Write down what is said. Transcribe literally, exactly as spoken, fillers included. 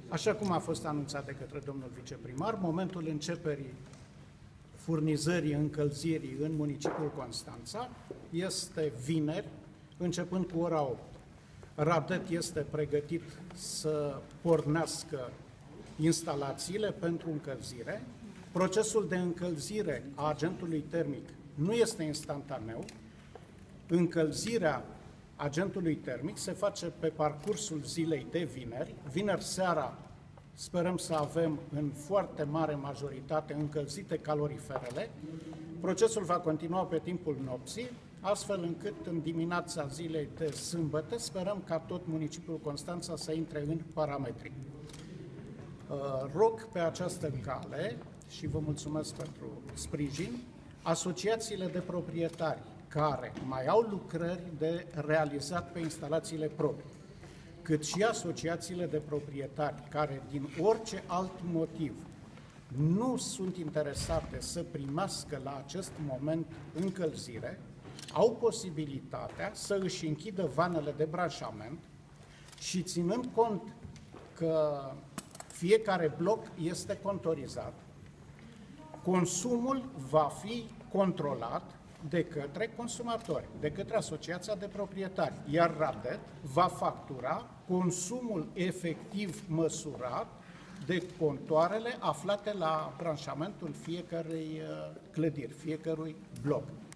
Așa cum a fost anunțat de către domnul viceprimar, momentul începerii furnizării încălzirii în municipiul Constanța este vineri, începând cu ora opt. Radet este pregătit să pornească instalațiile pentru încălzire. Procesul de încălzire a agentului termic nu este instantaneu. Încălzirea agentului termic se face pe parcursul zilei de vineri. Vineri seara sperăm să avem în foarte mare majoritate încălzite caloriferele. Procesul va continua pe timpul nopții, astfel încât în dimineața zilei de sâmbătă sperăm ca tot municipiul Constanța să intre în parametri. Rog pe această cale, și vă mulțumesc pentru sprijin, asociațiile de proprietari care mai au lucrări de realizat pe instalațiile proprii, cât și asociațiile de proprietari care, din orice alt motiv, nu sunt interesate să primească la acest moment încălzire, au posibilitatea să își închidă vanele de branșament și, ținând cont că fiecare bloc este contorizat, consumul va fi controlat de către consumatori, de către Asociația de Proprietari, iar Radet va factura consumul efectiv măsurat de contoarele aflate la branșamentul fiecărei clădiri, fiecărui bloc.